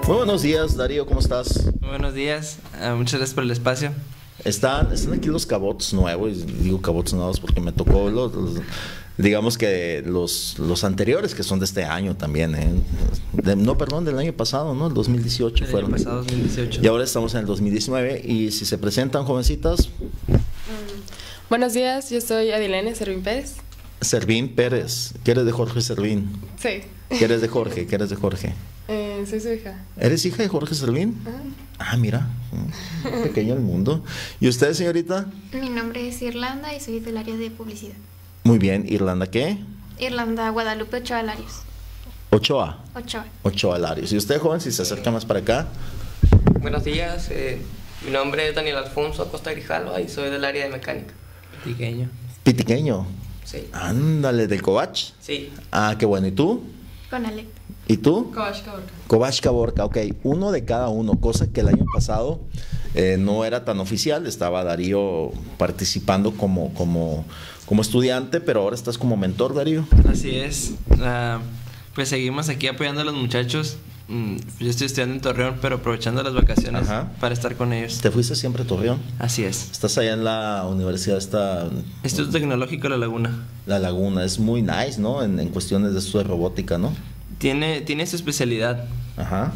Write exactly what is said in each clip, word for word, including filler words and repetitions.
Muy buenos días, Darío, ¿cómo estás? Muy buenos días, uh, muchas gracias por el espacio. Están, están aquí los cabots nuevos, y digo cabots nuevos porque me tocó los, los digamos que los, los anteriores que son de este año también, ¿eh? De, no, perdón, del año pasado, ¿no? El dos mil dieciocho El fueron. año pasado, dos mil dieciocho. Y ahora estamos en el dos mil diecinueve y si se presentan, jovencitas. Mm. Buenos días, yo soy Adilene Servín Pérez. Servín Pérez, ¿qué eres de Jorge Servín? Sí. ¿Qué eres de Jorge? ¿Qué eres de Jorge? Eh, soy su hija. ¿Eres hija de Jorge Servín? Ajá. Ah, mira, pequeño el mundo. ¿Y usted, señorita? Mi nombre es Irlanda y soy del área de publicidad. Muy bien, ¿Irlanda qué? Irlanda Guadalupe Ochoa Larios. Ochoa. Ochoa. Ochoa Larios. ¿Y usted, joven, si se acerca más para acá? Buenos días, eh, mi nombre es Daniel Alfonso Acosta Grijalva y soy del área de mecánica. Pequeño. Pitiqueño. Sí. Ándale, ¿del Covach? Sí. Ah, qué bueno. ¿Y tú? Con Ale. ¿Y tú? Covach Caborca. Covach Caborca, ok. Uno de cada uno, cosa que el año pasado eh, no era tan oficial. Estaba Darío participando como, como, como estudiante, pero ahora estás como mentor, Darío. Así es. Uh, pues seguimos aquí apoyando a los muchachos. Mm, yo estoy estudiando en Torreón, pero aprovechando las vacaciones Ajá. para estar con ellos. ¿Te fuiste siempre a Torreón? Así es. Estás allá en la universidad, esta... Instituto Tecnológico La Laguna. La Laguna. Es muy nice, ¿no? En, en cuestiones de esto de robótica, ¿no? Tiene, tiene su especialidad. Ajá.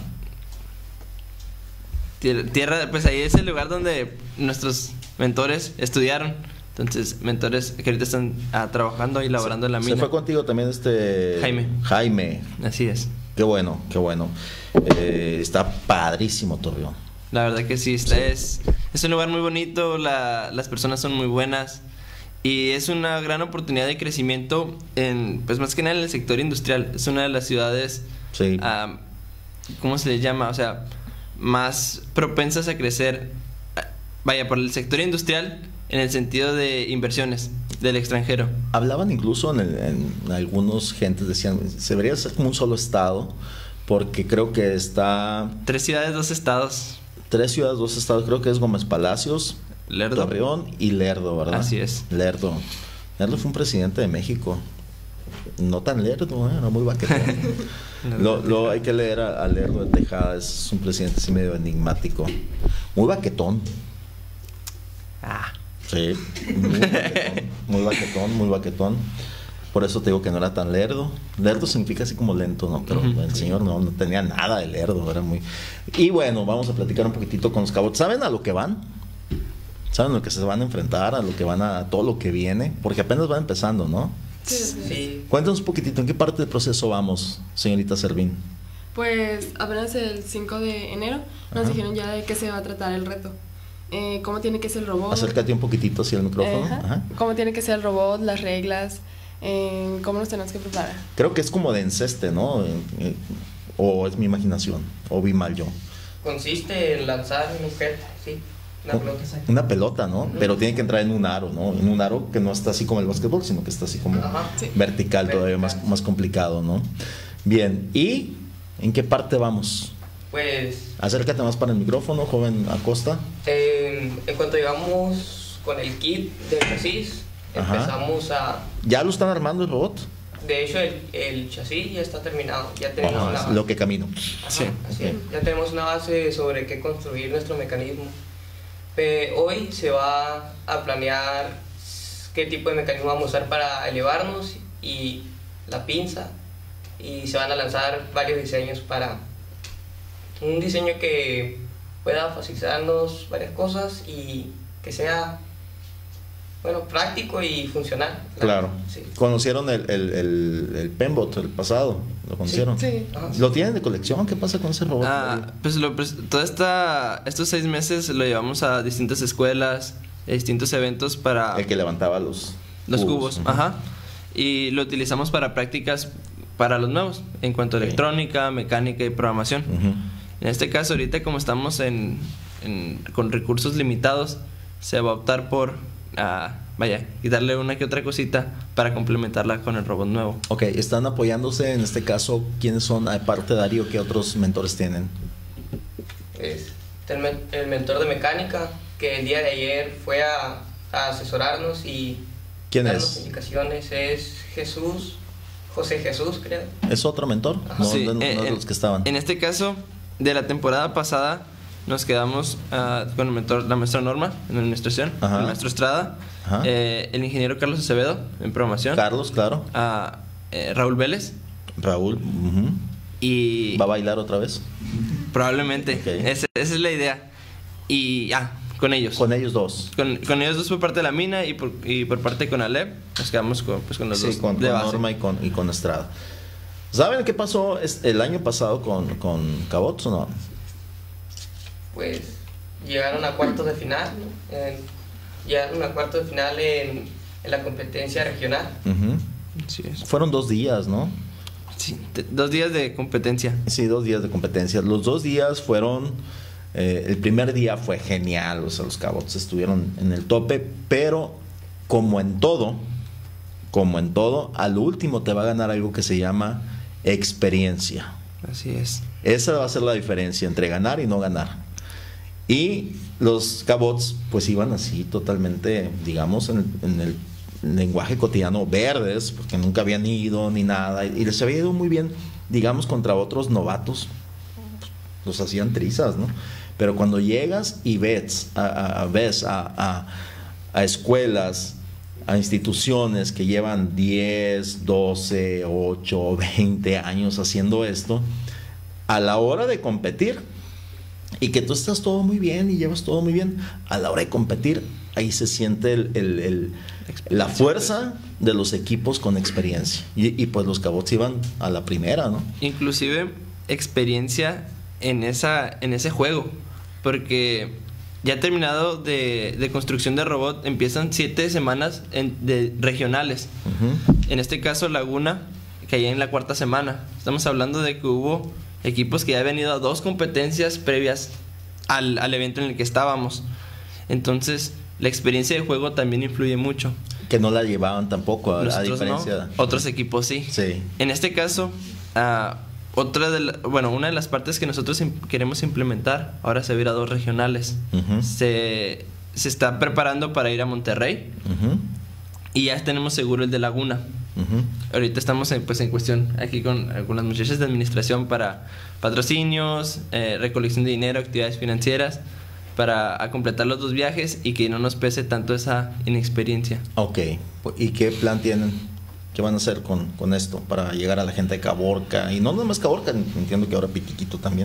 Tierra, pues ahí es el lugar donde nuestros mentores estudiaron. Entonces, mentores que ahorita están ah, trabajando y laborando en la mina. ¿Se fue contigo también este... Jaime. Jaime. Así es. Qué bueno, qué bueno. Eh, está padrísimo Torreón. La verdad que sí, está, sí. Es, es un lugar muy bonito, la, las personas son muy buenas y es una gran oportunidad de crecimiento, en, pues más que nada en el sector industrial. Es una de las ciudades, sí. uh, ¿cómo se le llama? O sea, más propensas a crecer, vaya, por el sector industrial en el sentido de inversiones del extranjero. Hablaban incluso en, el, en algunos gentes, decían, se debería ser como un solo estado, porque creo que está... Tres ciudades, dos estados. Tres ciudades, dos estados, creo que es Gómez Palacios, Lerdo. Torreón y Lerdo, ¿verdad? Así es. Lerdo. Lerdo fue un presidente de México. No tan lerdo, ¿eh? Era muy baquetón. lo, lo hay que leer a, a Lerdo de Tejada, es un presidente así medio enigmático. Muy baquetón. Ah. Sí, muy baquetón, muy baquetón, muy baquetón. Por eso te digo que no era tan lerdo. Lerdo significa así como lento, ¿no? Pero uh-huh. el señor no, no tenía nada de lerdo, era muy... Y bueno, vamos a platicar un poquitito con los cabots. ¿Saben a lo que van? ¿Saben a lo que se van a enfrentar? ¿A lo que van a... a todo lo que viene? Porque apenas van empezando, ¿no? Sí, sí. Sí. Cuéntanos un poquitito, ¿en qué parte del proceso vamos, señorita Servín? Pues apenas el cinco de enero nos Ajá. dijeron ya de qué se va a tratar el reto. Eh, cómo tiene que ser el robot. Acércate un poquitito hacia el micrófono. Ajá. Ajá. Cómo tiene que ser el robot, las reglas, eh, cómo nos tenemos que preparar. Creo que es como de enceste, ¿no? Eh, o es mi imaginación, o vi mal yo. Consiste en lanzar un objeto, sí, una pelota. Una pelota, ¿no? Uh-huh. Pero tiene que entrar en un aro, ¿no? En un aro que no está así como el básquetbol, sino que está así como Ajá. Sí. vertical, todavía Vertical. más, más complicado, ¿no? Bien, ¿y en qué parte vamos? Pues Acércate más para el micrófono, joven Acosta. eh, en cuanto llegamos con el kit del chasis, Ajá. empezamos a... ¿Ya lo están armando el robot? De hecho, el, el chasis ya está terminado, ya tenemos Ajá, una es base. lo que camino. Ajá, Sí. así Ok. es. Ya tenemos una base sobre qué construir nuestro mecanismo. Pe- hoy se va a planear qué tipo de mecanismo vamos a usar para elevarnos y la pinza, y se van a lanzar varios diseños para un diseño que pueda facilitarnos varias cosas y que sea, bueno, práctico y funcional. Claro. Sí. ¿Conocieron el, el, el, el Pembot, el pasado? ¿Lo conocieron? Sí. Ajá, sí. ¿Lo tienen de colección? ¿Qué pasa con ese robot? Ah, pues lo, pues, toda esta, estos seis meses lo llevamos a distintas escuelas, a distintos eventos para El que levantaba los, los cubos, Ujú. ajá, y lo utilizamos para prácticas para los nuevos, en cuanto a Ok. electrónica, mecánica y programación. Ujú. En este caso, ahorita como estamos en, en- con recursos limitados, se va a optar por, ah, vaya, quitarle una que otra cosita para complementarla con el robot nuevo. Ok, están apoyándose en este caso. ¿Quiénes son, aparte de Darío, qué otros mentores tienen? Es el, men- el mentor de mecánica que el día de ayer fue a, a asesorarnos y ¿Quién darnos es? indicaciones. Es Jesús, José Jesús, creo. ¿Es otro mentor? Ajá. No, Sí, no, no eh, es de en- los que estaban. En este caso, de la temporada pasada nos quedamos uh, con el mentor, la maestra Norma en administración, Ajá. el maestro Estrada, Ajá. eh, el ingeniero Carlos Acevedo en programación, Carlos, claro. uh, eh, Raúl Vélez Raúl. Uh-huh. y ¿Va a bailar otra vez? probablemente, Ok. esa, esa es la idea. Y ah, con ellos. Con ellos dos. Con, con ellos dos por parte de la mina y por, y por parte con Alep, nos quedamos con, pues, con los Sí, dos con, de con base. Norma y con, y con Estrada. ¿Saben qué pasó es- el año pasado con, con Cabots o no? Pues llegaron a cuartos de final, ¿no? En- llegaron a cuartos de final en, en la competencia regional. Ujú. Sí, es. Fueron dos días, ¿no? Sí, te- dos días de competencia. Sí, dos días de competencia. Los dos días fueron... eh, el primer día fue genial, o sea, los Cabots estuvieron en el tope, pero como en todo, como en todo, al último te va a ganar algo que se llama experiencia. Así es. Esa va a ser la diferencia entre ganar y no ganar. Y los Cabots pues iban así totalmente, digamos, en, en el lenguaje cotidiano verdes, porque nunca habían ido ni nada, y les había ido muy bien, digamos, contra otros novatos, los hacían trizas, ¿no? Pero cuando llegas y ves a, a- a- ves a, a- a escuelas, a instituciones que llevan diez, doce, ocho, veinte años haciendo esto, a la hora de competir, y que tú estás todo muy bien y llevas todo muy bien, a la hora de competir, ahí se siente el, el- el- la fuerza de los equipos con experiencia. Y, y pues los Cabots iban a la primera, ¿no? Inclusive experiencia en, esa, en ese juego. Porque ya terminado de, de construcción de robot, empiezan siete semanas en- de regionales. Ujú. En este caso Laguna caía en la cuarta semana. Estamos hablando de que hubo equipos que ya habían ido a dos competencias previas al, al evento en el que estábamos. Entonces la experiencia de juego también influye mucho. Que no la llevaban tampoco, a, a Nosotros diferencia. no, otros equipos sí. Sí. En este caso, ah, otra de la- bueno, una de las partes que nosotros im- queremos implementar ahora se va a ir a dos regionales. Ujú. se, se está preparando para ir a Monterrey Ujú. y ya tenemos seguro el de Laguna. Ujú. Ahorita estamos en, pues, en cuestión aquí con algunas muchachas de administración para patrocinios, eh, recolección de dinero, actividades financieras, para a completar los dos viajes y que no nos pese tanto esa inexperiencia. Ok. ¿Y qué plan tienen? ¿Qué van a hacer con, con esto para llegar a la gente de Caborca? Y no nomás Caborca, entiendo que ahora Pitiquito también.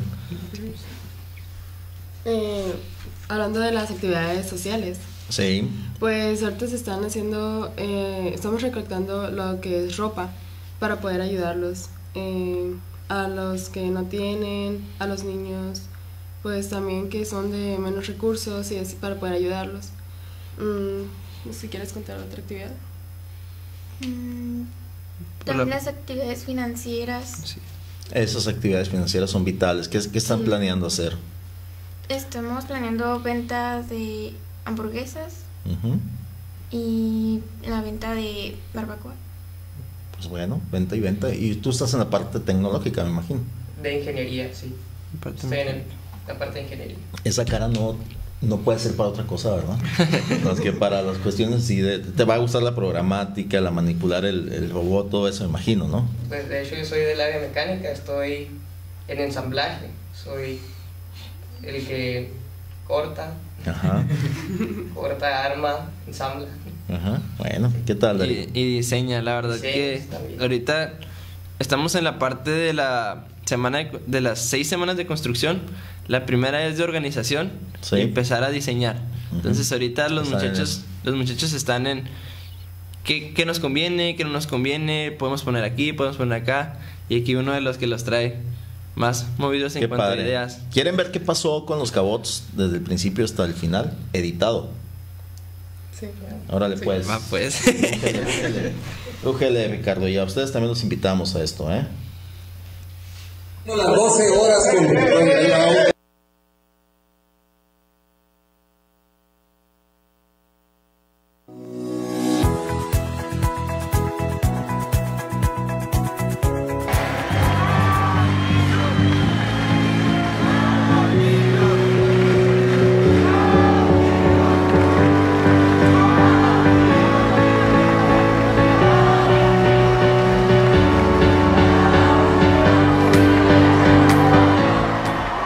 Eh, hablando de las actividades sociales, Sí. pues ahorita se están haciendo, eh, estamos recolectando lo que es ropa para poder ayudarlos, eh, a los que no tienen, a los niños, pues también que son de menos recursos y así para poder ayudarlos. Mm, si quieres contar otra actividad. Mm, Por También la- las actividades financieras. Sí. Esas actividades financieras son vitales. ¿Qué, qué están Sí. planeando hacer? Estamos planeando ventas de hamburguesas Ujú. y la venta de barbacoa. Pues bueno, venta y venta. Y tú estás en la parte tecnológica, me imagino. De ingeniería, sí. Aparte, Estoy en el- la parte de ingeniería. Esa cara no, no puede ser para otra cosa, ¿verdad? Más que para las cuestiones sí de, te va a gustar la programática, la manipular el, el robot, todo eso, me imagino, ¿no? Pues de hecho yo soy del área mecánica, estoy en ensamblaje, soy el que corta, Ajá, corta, arma, ensambla. ajá. Bueno, ¿qué tal, Darío? y, y diseña, la verdad Diseña, que está bien. ahorita estamos en la parte de la semana de, de las seis semanas de construcción. La primera es de organización Sí. y empezar a diseñar. Ujú. Entonces ahorita los Están en muchachos eso. los muchachos están en qué, qué nos conviene, qué no nos conviene, podemos poner aquí, podemos poner acá, y aquí uno de los que los trae más movidos en Qué cuanto padre. a ideas. ¿Quieren ver qué pasó con los Cabots desde el principio hasta el final? Editado. Sí. Órale, Sí. pues. Va, pues. Rúgele, rúgele. Rúgele, Ricardo. Y a ustedes también los invitamos a esto, ¿eh? Las doce horas con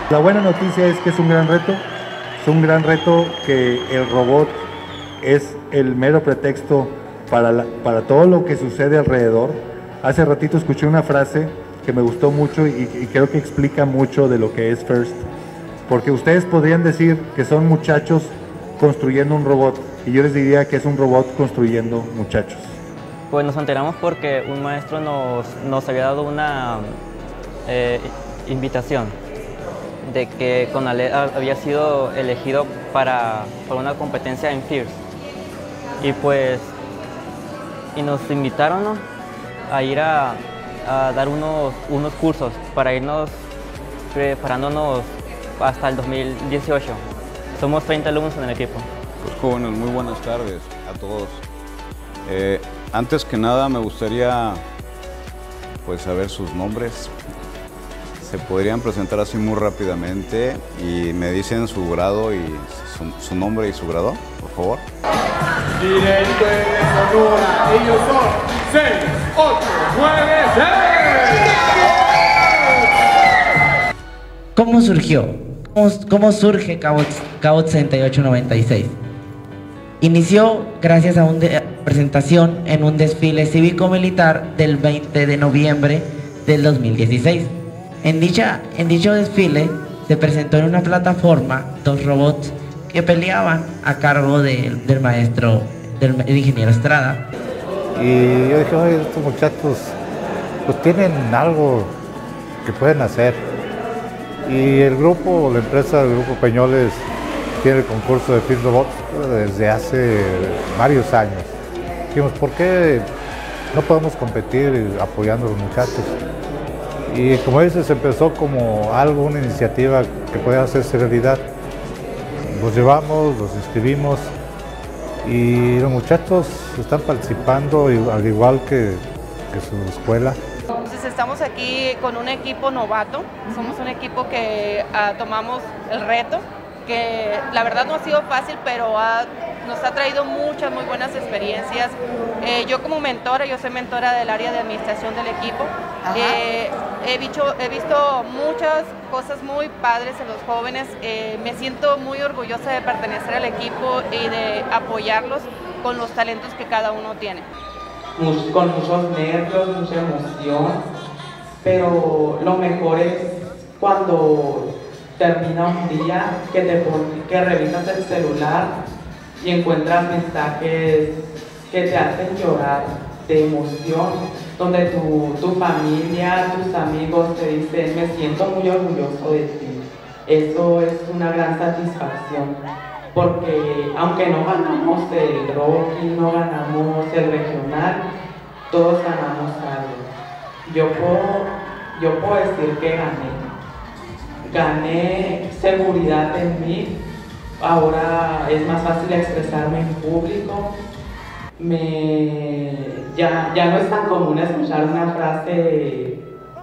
La buena noticia es que es un gran reto, es un gran reto que el robot es el mero pretexto para, la, para todo lo que sucede alrededor. Hace ratito escuché una frase que me gustó mucho y, y creo que explica mucho de lo que es FIRST, porque ustedes podrían decir que son muchachos construyendo un robot, y yo les diría que es un robot construyendo muchachos. Pues nos enteramos porque un maestro nos, nos había dado una eh, invitación de que Conalep había sido elegido para, para una competencia en FIRST. Y pues y nos invitaron, ¿no?, a ir a, a dar unos, unos cursos para irnos preparándonos hasta el dos mil dieciocho. Somos treinta alumnos en el equipo. Pues jóvenes, muy buenas tardes a todos. Eh, antes que nada me gustaría pues saber sus nombres. Se podrían presentar así muy rápidamente y me dicen su grado y su, su nombre y su grado, por favor. Directo de Sonora, ellos son seis, ocho, nueve, seis. ¿Cómo surgió? ¿Cómo, cómo surge Cabot, Cabot sesenta y ocho noventa y seis? Inició gracias a una presentación en un desfile cívico-militar del veinte de noviembre del dos mil dieciséis. En, dicha, en dicho desfile se presentó en una plataforma dos robots que peleaban a cargo de, del maestro, del, del ingeniero Estrada. Y yo dije, oye, estos muchachos pues tienen algo que pueden hacer. Y el grupo, la empresa del grupo Peñoles tiene el concurso de FIRST Robots desde hace varios años. Dijimos, ¿por qué no podemos competir apoyando a los muchachos? Y como dices, empezó como algo, una iniciativa que podía hacerse realidad. Los llevamos, los inscribimos y los muchachos están participando al igual que, que su escuela. Entonces estamos aquí con un equipo novato, somos un equipo que uh, tomamos el reto, que la verdad no ha sido fácil, pero ha, nos ha traído muchas muy buenas experiencias. Eh, yo como mentora, yo soy mentora del área de administración del equipo, eh, he, visto, he visto muchas cosas muy padres en los jóvenes, eh, me siento muy orgullosa de pertenecer al equipo y de apoyarlos con los talentos que cada uno tiene. Con muchos nervios, mucha emoción, pero lo mejor es cuando termina un día que, te pon, que revisas el celular y encuentras mensajes que te hacen llorar de emoción, donde tu, tu familia, tus amigos te dicen, me siento muy orgulloso de ti. Eso es una gran satisfacción, porque aunque no ganamos el Rocky, no ganamos el regional, todos ganamos algo. Yo puedo, yo puedo decir que gané. Gané seguridad en mí, ahora es más fácil expresarme en público. Me, ya, ya no es tan común escuchar una frase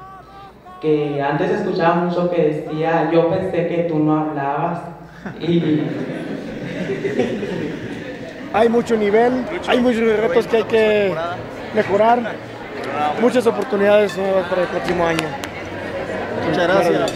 que antes escuchaba mucho que decía, yo pensé que tú no hablabas. Y hay mucho nivel, hay muchos retos que hay que mejorar, muchas oportunidades nuevas para el próximo año. Muchas gracias.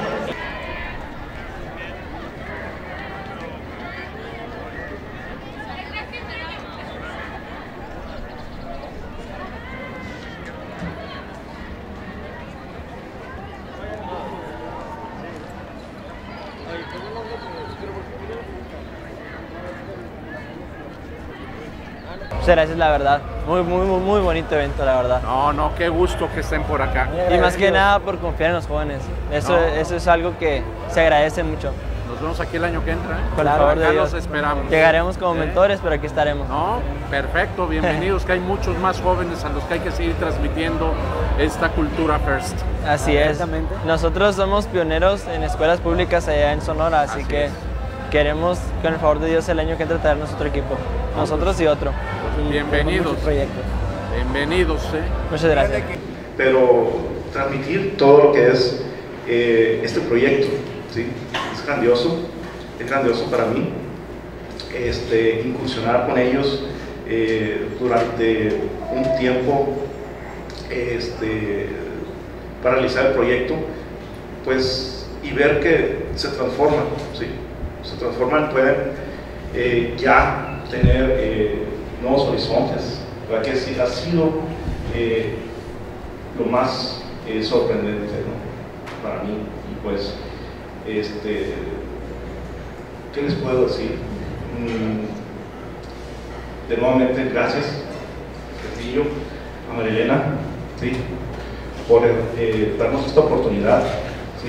Muchas gracias, la verdad. Muy, muy, muy, muy bonito evento, la verdad. No, no, qué gusto que estén por acá. Y más que nada por confiar en los jóvenes. Eso, no. eso es algo que se agradece mucho. Nos vemos aquí el año que entra, ¿eh? Con el favor de Dios. Los esperamos. Llegaremos como ¿Eh? mentores, pero aquí estaremos. No, perfecto, bienvenidos, que hay muchos más jóvenes a los que hay que seguir transmitiendo esta cultura FIRST. Así es. Nosotros somos pioneros en escuelas públicas allá en Sonora, así, así que es. queremos, con el favor de Dios, el año que entra traernos otro equipo. Nosotros y otro. Pues bienvenidos. Bienvenidos, ¿eh? Muchas gracias. Pero transmitir todo lo que es eh, este proyecto, ¿sí? Es grandioso, es grandioso para mí. Este, incursionar con ellos eh, durante un tiempo este, para realizar el proyecto, pues y ver que se transforman, ¿sí? Se transforman, pueden eh, ya tener eh, nuevos horizontes, ¿verdad? Que sí, ha sido eh, lo más eh, sorprendente, ¿no? Para mí. Y pues, este, ¿qué les puedo decir? Mm, de nuevamente, gracias, Castillo, a Marilena, ¿sí? Por eh, darnos esta oportunidad, ¿sí?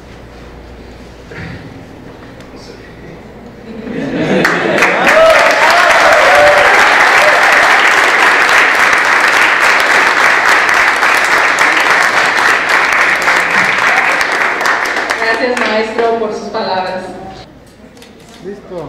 No sé. Gracias, maestro, por sus palabras. Listo.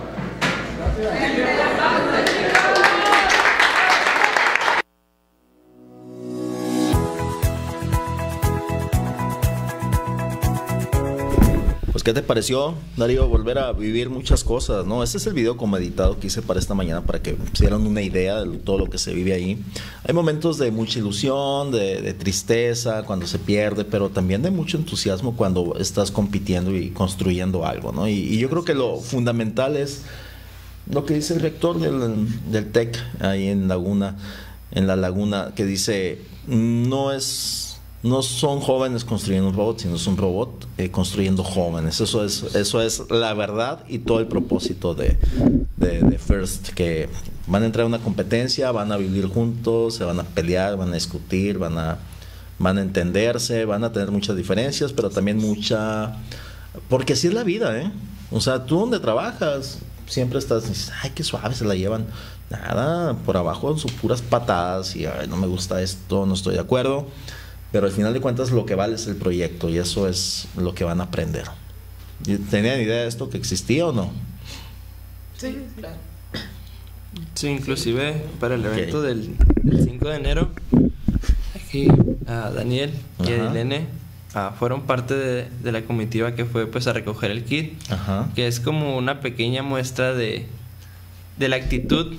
Pues, ¿qué te pareció, Darío, volver a vivir muchas cosas, ¿no? Este es el video como editado que hice para esta mañana para que se dieran una idea de todo lo que se vive ahí. Hay momentos de mucha ilusión, de, de tristeza cuando se pierde, pero también de mucho entusiasmo cuando estás compitiendo y construyendo algo, ¿no? Y, y yo creo que lo fundamental es lo que dice el rector del, del TEC ahí en Laguna, en la Laguna, que dice, no es... No son jóvenes construyendo un robot, sino es un robot eh, construyendo jóvenes. Eso es, eso es la verdad y todo el propósito de, de, de FIRST, que van a entrar a una competencia, van a vivir juntos, se van a pelear, van a discutir, van a, van a entenderse, van a tener muchas diferencias, pero también mucha... Porque así es la vida, ¿eh? O sea, tú donde trabajas, siempre estás, dices, ay, qué suave se la llevan. Nada, por abajo son puras patadas y, ay, no me gusta esto, no estoy de acuerdo. Pero al final de cuentas lo que vale es el proyecto y eso es lo que van a aprender. ¿Tenían idea de esto que existía o no? Sí, claro. Sí, inclusive para el evento okay. del, del cinco de enero, aquí a Daniel y a Elene ah, fueron parte de, de la comitiva que fue pues a recoger el kit, Ajá. que es como una pequeña muestra de, de la actitud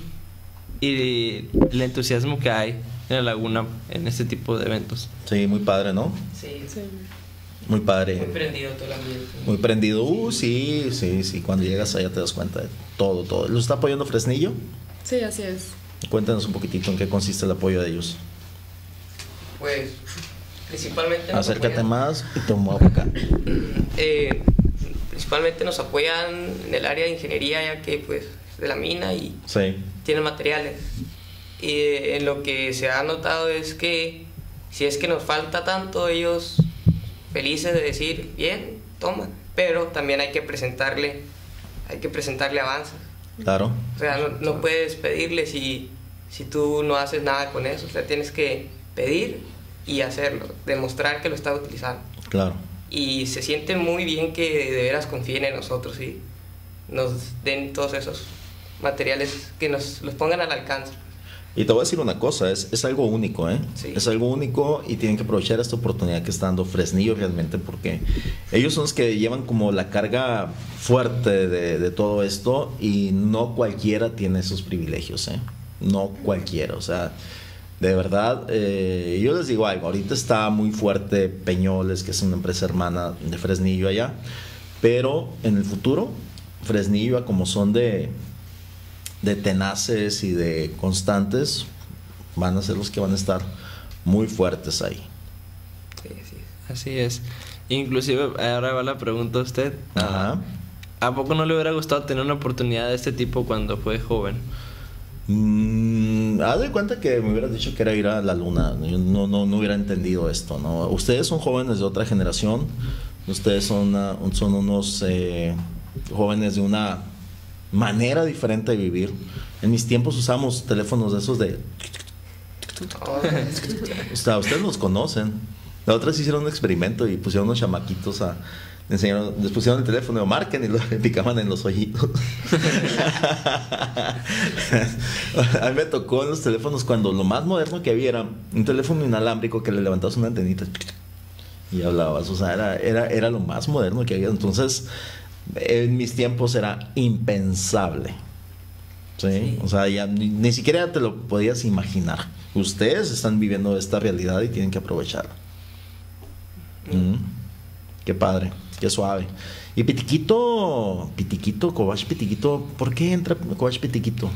y el entusiasmo que hay en la Laguna en este tipo de eventos. Sí, muy padre, ¿no? Sí, sí. Muy padre. Muy prendido todo el ambiente. Muy prendido. Uh, sí, sí, sí. Cuando llegas allá te das cuenta de todo, todo. ¿Lo está apoyando Fresnillo? Sí, así es. Cuéntanos un poquitito en qué consiste el apoyo de ellos. Pues, principalmente... Nos Acércate apoyan, más y te muevo acá. Eh, principalmente nos apoyan en el área de ingeniería, ya que pues de la mina y sí. tienen materiales. Y en lo que se ha notado es que si es que nos falta tanto, ellos felices de decir, bien, toma, pero también hay que presentarle, hay que presentarle avances. Claro. O sea, no, no puedes pedirle si, si tú no haces nada con eso. O sea, tienes que pedir y hacerlo, demostrar que lo estás utilizando. Claro. Y se siente muy bien que de veras confíen en nosotros y nos den todos esos materiales, que nos los pongan al alcance. Y te voy a decir una cosa, es, es algo único, ¿eh? Sí. Es algo único y tienen que aprovechar esta oportunidad que está dando Fresnillo realmente, porque ellos son los que llevan como la carga fuerte de, de todo esto y no cualquiera tiene esos privilegios, ¿eh? No cualquiera, o sea, de verdad, eh, yo les digo algo, ahorita está muy fuerte Peñoles, que es una empresa hermana de Fresnillo allá, pero en el futuro, Fresnillo, como son de... de tenaces y de constantes, van a ser los que van a estar muy fuertes ahí. Sí, sí, así es. Inclusive, ahora va la pregunta a usted. Ajá. ¿A poco no le hubiera gustado tener una oportunidad de este tipo cuando fue joven? Mm, haz de cuenta que me hubieras dicho que era ir a la luna. Yo no, no, no hubiera entendido esto, ¿no? Ustedes son jóvenes de otra generación. Ustedes son, una, son unos eh, jóvenes de una manera diferente de vivir. En mis tiempos usamos teléfonos de esos de... O sea, ustedes los conocen. La otra vez hicieron un experimento y pusieron unos chamaquitos a... Les, enseñaron, les pusieron el teléfono y marquen y lo picaban en los ojitos. A mí me tocó en los teléfonos cuando lo más moderno que había era un teléfono inalámbrico que le levantabas una antenita y hablabas. O sea, era, era, era lo más moderno que había. Entonces... en mis tiempos era impensable, ¿sí? Sí. O sea, ya ni, ni siquiera te lo podías imaginar. Ustedes están viviendo esta realidad y tienen que aprovecharla. Mm. Mm. Qué padre. qué suave. Y Pitiquito, Pitiquito, Cobach Pitiquito, ¿por qué entra Cobach Pitiquito?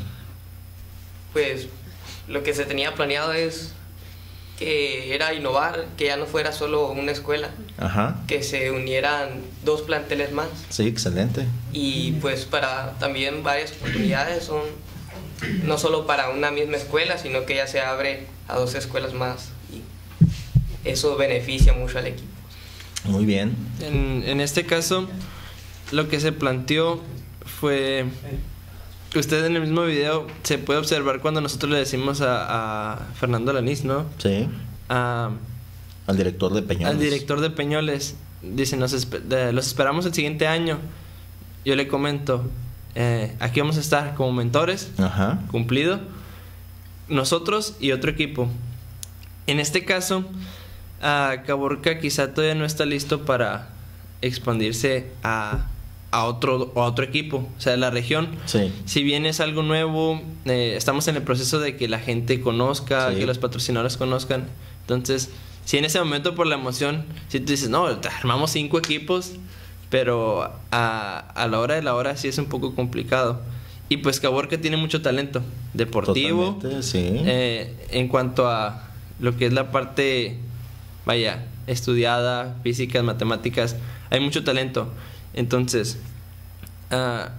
Pues lo que se tenía planeado es que era innovar, que ya no fuera solo una escuela, Ajá. que se unieran dos planteles más. Sí, excelente. Y pues para también varias oportunidades, son no solo para una misma escuela, sino que ya se abre a dos escuelas más y eso beneficia mucho al equipo. Muy bien. En, en este caso, lo que se planteó fue... Usted en el mismo video se puede observar cuando nosotros le decimos a, a Fernando Lanís, ¿no? Sí. A, al director de Peñoles. Al director de Peñoles. Dice, nos esp de, los esperamos el siguiente año. Yo le comento, eh, aquí vamos a estar como mentores. Ajá. Cumplido. Nosotros y otro equipo. En este caso, a Caborca quizá todavía no está listo para expandirse a... a otro a otro equipo, o sea, de la región. Sí. Si bien es algo nuevo, eh, estamos en el proceso de que la gente conozca, Sí. que los patrocinadores conozcan. Entonces, si en ese momento por la emoción, si tú dices, no, armamos cinco equipos, pero a, a la hora de la hora sí es un poco complicado. Y pues Caborca tiene mucho talento deportivo. Totalmente, sí. Eh, en cuanto a lo que es la parte, vaya, estudiada, físicas, matemáticas, hay mucho talento. Entonces, uh,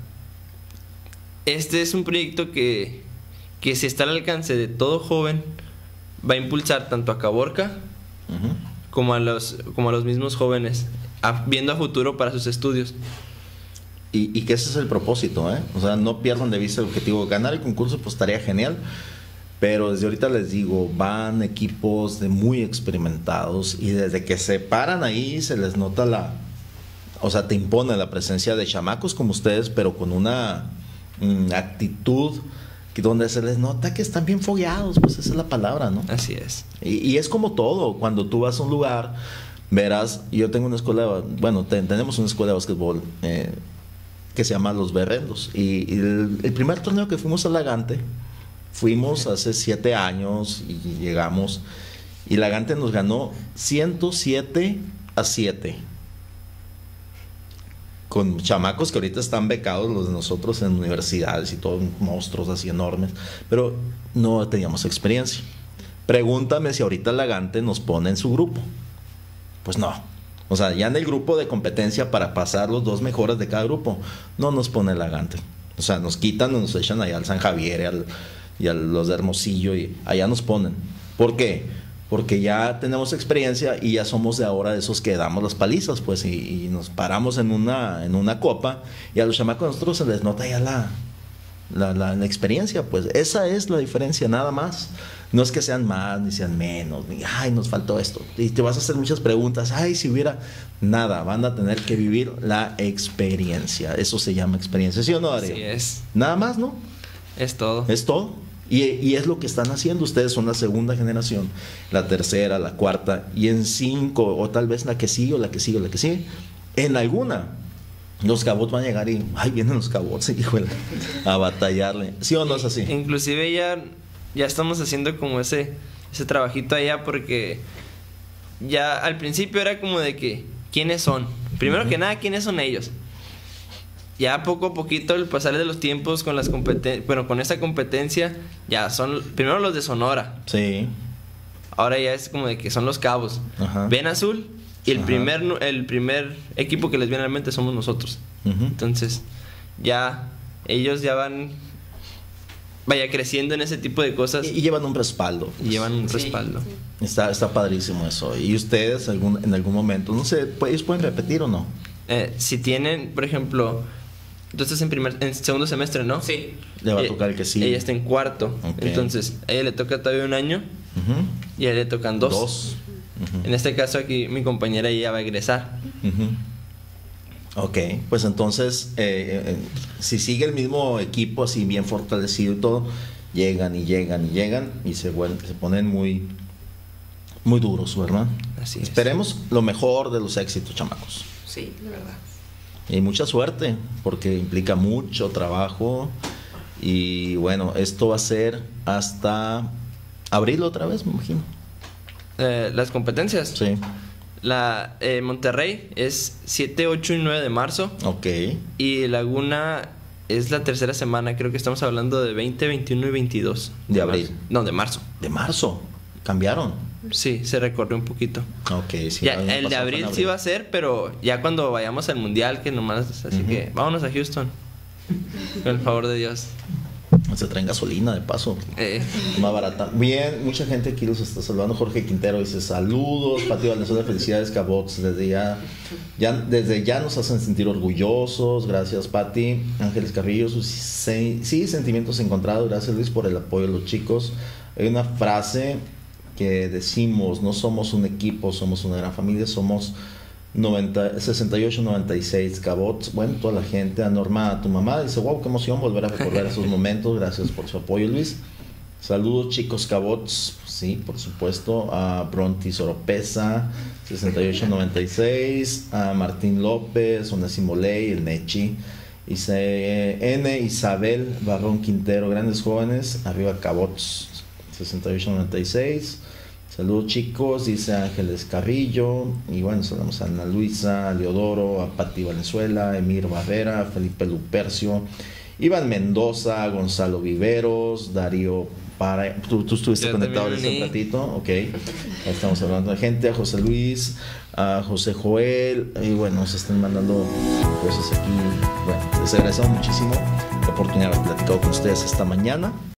este es un proyecto que, que si está al alcance de todo joven, va a impulsar tanto a Caborca uh-huh. como, a los, como a los mismos jóvenes, a, viendo a futuro para sus estudios. Y, y que ese es el propósito, ¿eh? O sea, no pierdan de vista el objetivo. Ganar el concurso pues estaría genial, pero desde ahorita les digo, van equipos de muy experimentados y desde que se paran ahí se les nota la... O sea, te impone la presencia de chamacos como ustedes, pero con una mm, actitud que donde se les nota que están bien fogueados, pues esa es la palabra, ¿no? Así es. Y, y es como todo, cuando tú vas a un lugar, verás, yo tengo una escuela, bueno, te, tenemos una escuela de básquetbol eh, que se llama Los Berrendos. Y, y el, el primer torneo que fuimos a Lagante, fuimos hace siete años y llegamos, y Lagante nos ganó ciento siete a siete. Con chamacos que ahorita están becados, los de nosotros en universidades y todos monstruos así enormes, pero no teníamos experiencia. Pregúntame si ahorita Lagante nos pone en su grupo. Pues no. O sea, ya en el grupo de competencia para pasar los dos mejores de cada grupo, no nos pone Lagante. O sea, nos quitan, nos echan allá al San Javier y, al, y a los de Hermosillo y allá nos ponen. ¿Por qué? Porque ya tenemos experiencia y ya somos de ahora de esos que damos las palizas, pues, y, y nos paramos en una, en una copa y a los chamacos nosotros se les nota ya la, la, la, la experiencia, pues. Esa es la diferencia, nada más. No es que sean más ni sean menos, ni, ay, nos faltó esto. Y te vas a hacer muchas preguntas, ay, si hubiera... Nada, van a tener que vivir la experiencia. Eso se llama experiencia, ¿sí o no, Darío? Así es. Nada más, ¿no? Es todo. Es todo. Y, y es lo que están haciendo. Ustedes son la segunda generación, la tercera, la cuarta, y en cinco, o tal vez la que sigue, o la que sigue, o la que sigue. En alguna, los cabots van a llegar y, ay, vienen los cabots, híjole, a batallarle. ¿Sí o no es así? Inclusive ya, ya estamos haciendo como ese, ese trabajito allá, porque ya al principio era como de que, ¿quiénes son? Primero uh-huh. que nada, ¿quiénes son ellos? Ya poco a poquito, el pasar de los tiempos con las competen bueno, con esta competencia, ya son primero los de Sonora. Sí. Ahora ya es como de que son los Cabos. Ajá. Ven Azul y el Ajá. primer el primer equipo que les viene a la mente somos nosotros. Uh-huh. Entonces, ya ellos ya van vaya creciendo en ese tipo de cosas. Y, y llevan un respaldo. Pues. Y llevan un Sí. respaldo. Está, está padrísimo eso. Y ustedes algún, en algún momento, no sé, ¿ellos pueden repetir o no? Eh, si tienen, por ejemplo, tú estás en primer, en segundo semestre, ¿no? Sí. Le va a Eh, tocar el que sí. Ella está en cuarto. Okay. Entonces, a ella le toca todavía un año Uh-huh. y a ella le tocan dos. Dos. Uh-huh. En este caso aquí mi compañera ya va a egresar. Uh-huh. Ok, pues entonces, eh, eh, si sigue el mismo equipo así bien fortalecido y todo, llegan y llegan y llegan y se, vuelven, se ponen muy, muy duros, ¿verdad? Así es. Esperemos lo mejor de los éxitos, chamacos. Sí, la verdad. Y mucha suerte, porque implica mucho trabajo. Y bueno, esto va a ser hasta abril otra vez, me imagino. Eh, las competencias. Sí. La eh, Monterrey es siete, ocho y nueve de marzo. Ok. Y Laguna es la tercera semana. Creo que estamos hablando de veinte, veintiuno y veintidós. De abril. Marzo. No, de marzo. De marzo. ¿Cambiaron? Sí, se recorrió un poquito. Ok, sí. Ya, el de abril, abril sí va a ser, pero ya cuando vayamos al mundial, que nomás. Así uh-huh. que vámonos a Houston. Con el favor de Dios. Se traen gasolina de paso. Eh. Más barata. Bien, mucha gente aquí los está saludando. Jorge Quintero dice saludos. Pati Valenzuela, felicidades, Cabots. Desde ya, ya, desde ya nos hacen sentir orgullosos. Gracias, Pati. Ángeles Carrillo, sí, sí, sentimientos encontrados. Gracias, Luis, por el apoyo de los chicos. Hay una frase que decimos: no somos un equipo, somos una gran familia, somos noventa, sesenta y ocho noventa y seis Cabots. Bueno, toda la gente. A Norma, a tu mamá, dice wow, qué emoción volver a recordar esos momentos. Gracias por su apoyo, Luis. Saludos, chicos Cabots. Sí, por supuesto. A Brontis Oropesa, sesenta y ocho noventa y seis. A Martín López, Onésimo Ley, el Nechi. Dice N. Isabel Barrón Quintero, grandes jóvenes, arriba Cabots, sesenta y ocho noventa y seis. Saludos, chicos, dice Ángeles Carrillo. Y bueno, saludamos a Ana Luisa, a Leodoro, a Pati Valenzuela, Emir Barrera, Felipe Lupercio, Iván Mendoza, Gonzalo Viveros, Darío Para. Tú, tú estuviste Yo conectado desde un ratito, ok. Ahí estamos hablando de gente, a José Luis, a José Joel. Y bueno, nos están mandando cosas aquí. Bueno, les agradecemos muchísimo la oportunidad de haber platicado con ustedes esta mañana.